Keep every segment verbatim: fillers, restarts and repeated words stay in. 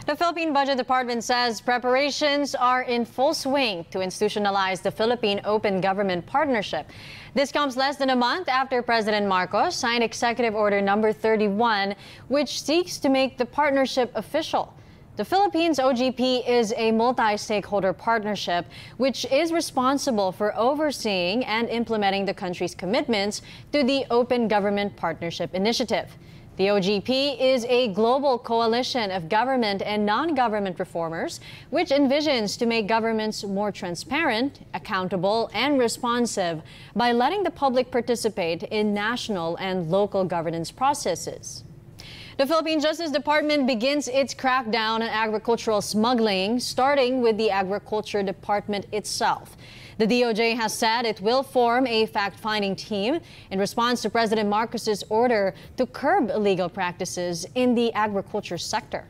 The Philippine Budget Department says preparations are in full swing to institutionalize the Philippine Open Government Partnership. This comes less than a month after President Marcos signed Executive Order number thirty-one, which seeks to make the partnership official. The Philippines O G P is a multi-stakeholder partnership which is responsible for overseeing and implementing the country's commitments to the Open Government Partnership Initiative. The O G P is a global coalition of government and non-government reformers which envisions to make governments more transparent, accountable, and responsive by letting the public participate in national and local governance processes. The Philippine Justice Department begins its crackdown on agricultural smuggling, starting with the Agriculture Department itself. The D O J has said it will form a fact-finding team in response to President Marcos's order to curb illegal practices in the agriculture sector.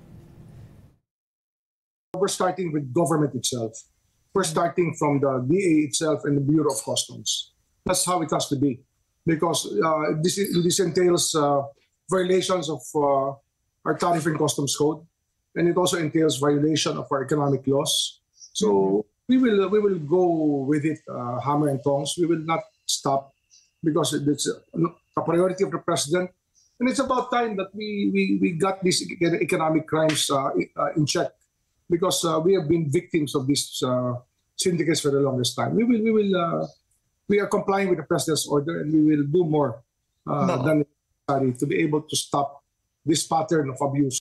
We're starting with government itself. We're starting from the D A itself and the Bureau of Customs. That's how it has to be, because uh, this, this entails uh, violations of uh, our tariff and customs code, and it also entails violation of our economic laws. So. Mm-hmm. We will we will go with it uh, hammer and tongs. We will not stop because it's a, a priority of the president, and it's about time that we we, we got these economic crimes uh, uh, in check, because uh, we have been victims of these uh, syndicates for the longest time. We will we will uh, we are complying with the president's order, and we will do more uh, no. than necessary to be able to stop this pattern of abuse.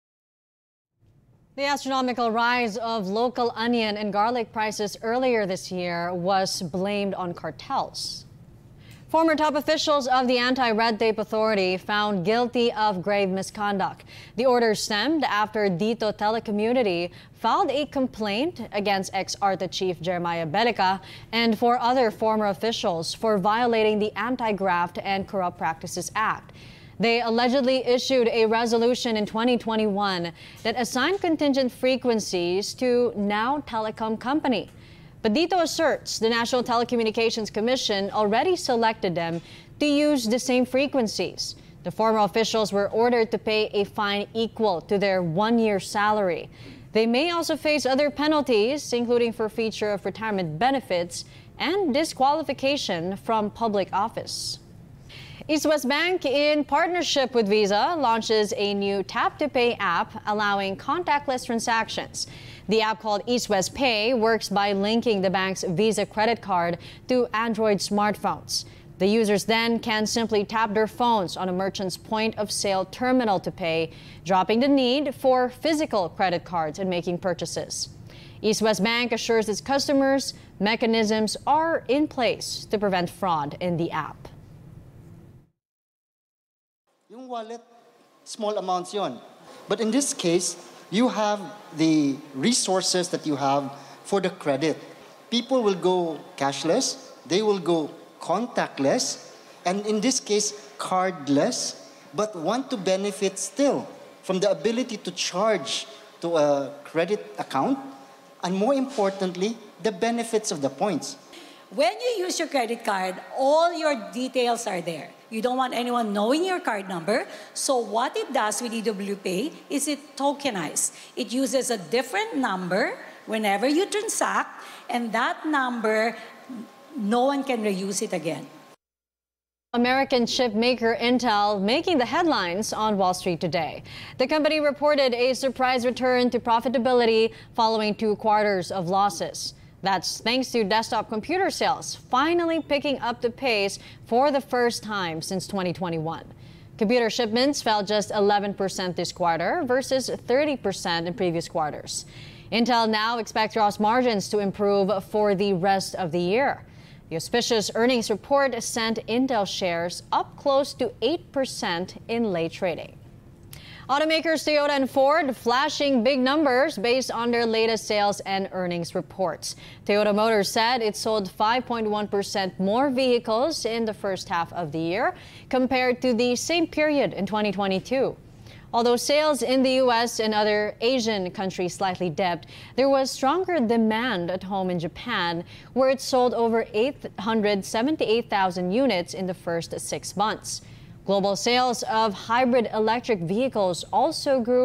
The astronomical rise of local onion and garlic prices earlier this year was blamed on cartels. Former top officials of the Anti-Red Tape Authority found guilty of grave misconduct. The order stemmed after Dito Telecommunity filed a complaint against ex-ARTA chief Jeremiah Belica and four other former officials for violating the Anti-Graft and Corrupt Practices Act. They allegedly issued a resolution in twenty twenty-one that assigned contingent frequencies to Now Telecom Company. But Dito asserts the National Telecommunications Commission already selected them to use the same frequencies. The former officials were ordered to pay a fine equal to their one-year salary. They may also face other penalties, including forfeiture of retirement benefits and disqualification from public office. East West Bank, in partnership with Visa, launches a new tap-to-pay app allowing contactless transactions. The app, called East West Pay, works by linking the bank's Visa credit card to Android smartphones. The users then can simply tap their phones on a merchant's point-of-sale terminal to pay, dropping the need for physical credit cards in making purchases. East West Bank assures its customers mechanisms are in place to prevent fraud in the app. Yung wallet, small amounts yon. But in this case, you have the resources that you have for the credit. People will go cashless, they will go contactless, and in this case, cardless, but want to benefit still from the ability to charge to a credit account, and more importantly, the benefits of the points. When you use your credit card, all your details are there. You don't want anyone knowing your card number. So what it does with E W Pay is it tokenized. It uses a different number whenever you transact, and that number, no one can reuse it again. American chip maker Intel making the headlines on Wall Street today. The company reported a surprise return to profitability following two quarters of losses. That's thanks to desktop computer sales finally picking up the pace for the first time since twenty twenty-one. Computer shipments fell just eleven percent this quarter versus thirty percent in previous quarters. Intel now expects gross margins to improve for the rest of the year. The auspicious earnings report sent Intel shares up close to eight percent in late trading. Automakers Toyota and Ford flashing big numbers based on their latest sales and earnings reports. Toyota Motors said it sold five point one percent more vehicles in the first half of the year compared to the same period in twenty twenty-two. Although sales in the U S and other Asian countries slightly dipped, there was stronger demand at home in Japan, where it sold over eight hundred seventy-eight thousand units in the first six months. Global sales of hybrid electric vehicles also grew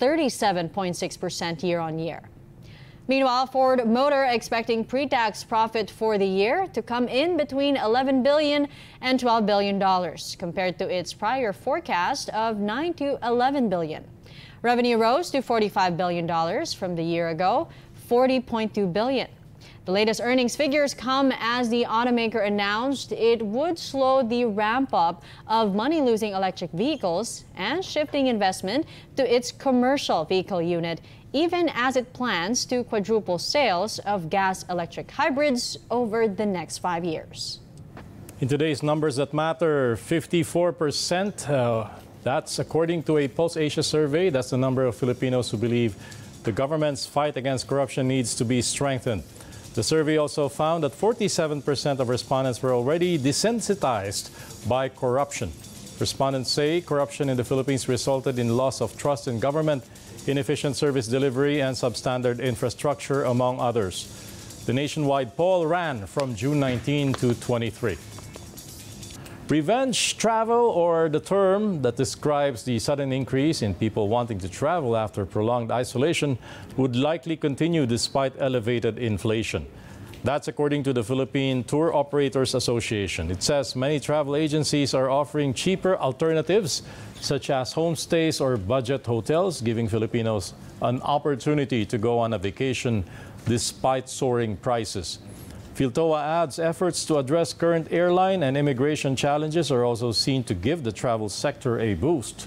thirty-seven point six percent year on year. Meanwhile, Ford Motor expecting pre-tax profit for the year to come in between eleven billion dollars and twelve billion dollars compared to its prior forecast of nine to eleven billion dollars. Revenue rose to forty-five billion dollars from the year ago, forty point two billion dollars. The latest earnings figures come as the automaker announced it would slow the ramp-up of money-losing electric vehicles and shifting investment to its commercial vehicle unit, even as it plans to quadruple sales of gas-electric hybrids over the next five years. In today's numbers that matter, fifty-four percent, uh, that's according to a Pulse Asia survey. That's the number of Filipinos who believe the government's fight against corruption needs to be strengthened. The survey also found that forty-seven percent of respondents were already desensitized by corruption. Respondents say corruption in the Philippines resulted in loss of trust in government, inefficient service delivery, and substandard infrastructure, among others. The nationwide poll ran from June nineteenth to twenty-three. Revenge travel, or the term that describes the sudden increase in people wanting to travel after prolonged isolation, would likely continue despite elevated inflation. That's according to the Philippine Tour Operators Association. It says many travel agencies are offering cheaper alternatives, such as homestays or budget hotels, giving Filipinos an opportunity to go on a vacation despite soaring prices. PhilToa adds efforts to address current airline and immigration challenges are also seen to give the travel sector a boost.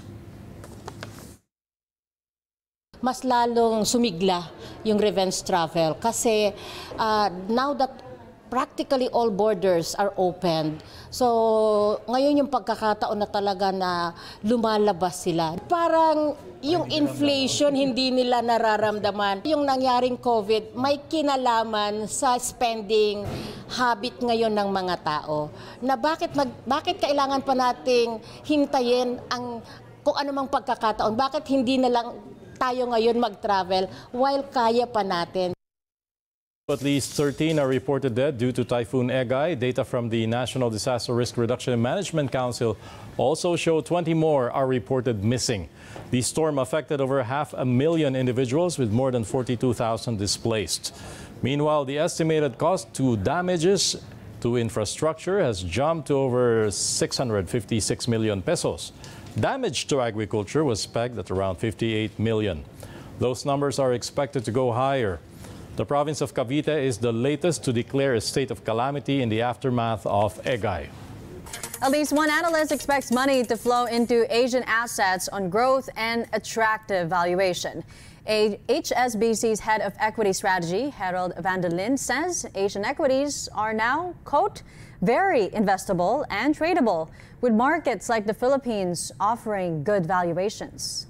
Mas lalong sumigla yung revenge travel kasi uh, now that practically all borders are opened. So, ngayon yung pagkakataon na talaga na lumalabas sila. Parang yung inflation hindi nila nararamdaman. Yung nangyaring COVID may kinalaman sa spending habit ngayon ng mga tao. Na bakit, mag, bakit kailangan pa nating hintayin ang kung anumang pagkakataon? Bakit hindi na lang tayo ngayon mag-travel while kaya pa natin? At least thirteen are reported dead due to Typhoon Egay. Data from the National Disaster Risk Reduction and Management Council also show twenty more are reported missing. The storm affected over half a million individuals with more than forty-two thousand displaced. Meanwhile, the estimated cost to damages to infrastructure has jumped to over six hundred fifty-six million pesos. Damage to agriculture was pegged at around fifty-eight million. Those numbers are expected to go higher. The province of Cavite is the latest to declare a state of calamity in the aftermath of Egay. At least one analyst expects money to flow into Asian assets on growth and attractive valuation. H S B C's head of equity strategy, Harold van der Linde, says Asian equities are now, quote, very investable and tradable, with markets like the Philippines offering good valuations.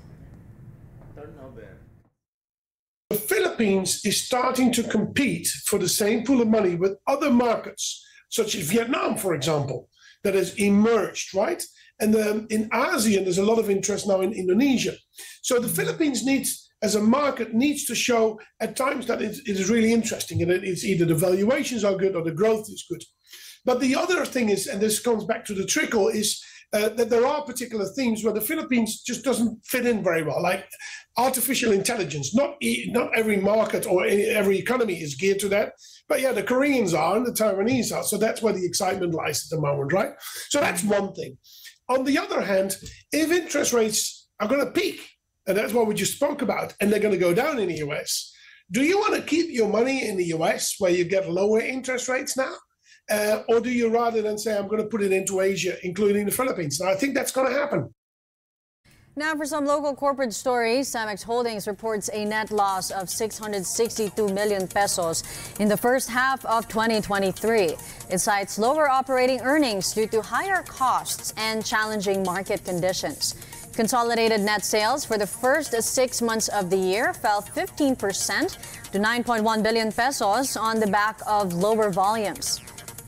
The Philippines is starting to compete for the same pool of money with other markets, such as Vietnam, for example, that has emerged, right? And um, in ASEAN, there's a lot of interest now in Indonesia. So the Philippines needs, as a market, needs to show at times that it, it is really interesting, and it's either the valuations are good or the growth is good. But the other thing is, and this comes back to the trickle, is uh, that there are particular themes where the Philippines just doesn't fit in very well, like artificial intelligence. Not e not every market or any, every economy is geared to that, but yeah, the Koreans are and the Taiwanese are. So that's where the excitement lies at the moment, right? So that's one thing. On the other hand, if interest rates are going to peak, and that's what we just spoke about, and they're going to go down in the U S, do you want to keep your money in the U S where you get lower interest rates now? Uh, or do you rather than say, I'm going to put it into Asia, including the Philippines? Now, I think that's going to happen. Now for some local corporate stories, Cemex Holdings reports a net loss of six hundred sixty-two million pesos in the first half of twenty twenty-three. It cites lower operating earnings due to higher costs and challenging market conditions. Consolidated net sales for the first six months of the year fell fifteen percent to nine point one billion pesos on the back of lower volumes.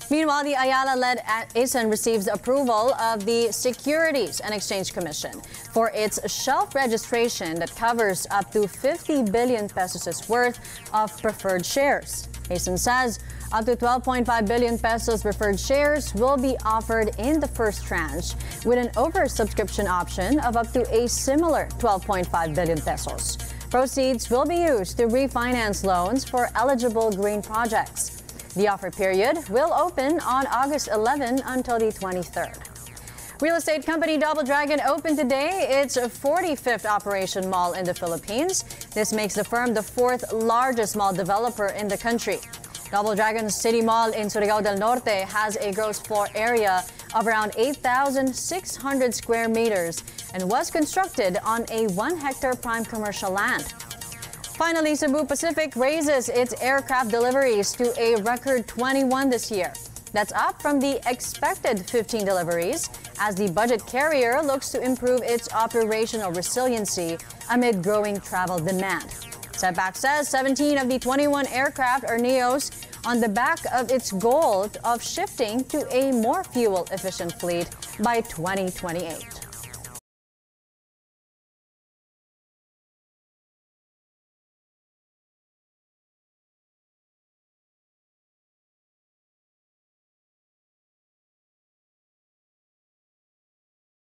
Meanwhile, the Ayala-led A S E N receives approval of the Securities and Exchange Commission for its shelf registration that covers up to fifty billion pesos worth of preferred shares. A S E N says up to twelve point five billion pesos preferred shares will be offered in the first tranche, with an oversubscription option of up to a similar twelve point five billion pesos. Proceeds will be used to refinance loans for eligible green projects. The offer period will open on August eleventh until the twenty-third. Real estate company Double Dragon opened today its forty-fifth operation mall in the Philippines. This makes the firm the fourth largest mall developer in the country. Double Dragon's City Mall in Surigao del Norte has a gross floor area of around eight thousand six hundred square meters and was constructed on a one hectare prime commercial land. Finally, Cebu Pacific raises its aircraft deliveries to a record twenty-one this year. That's up from the expected fifteen deliveries, as the budget carrier looks to improve its operational resiliency amid growing travel demand. Setback says seventeen of the twenty-one aircraft are Neos on the back of its goal of shifting to a more fuel-efficient fleet by twenty twenty-eight.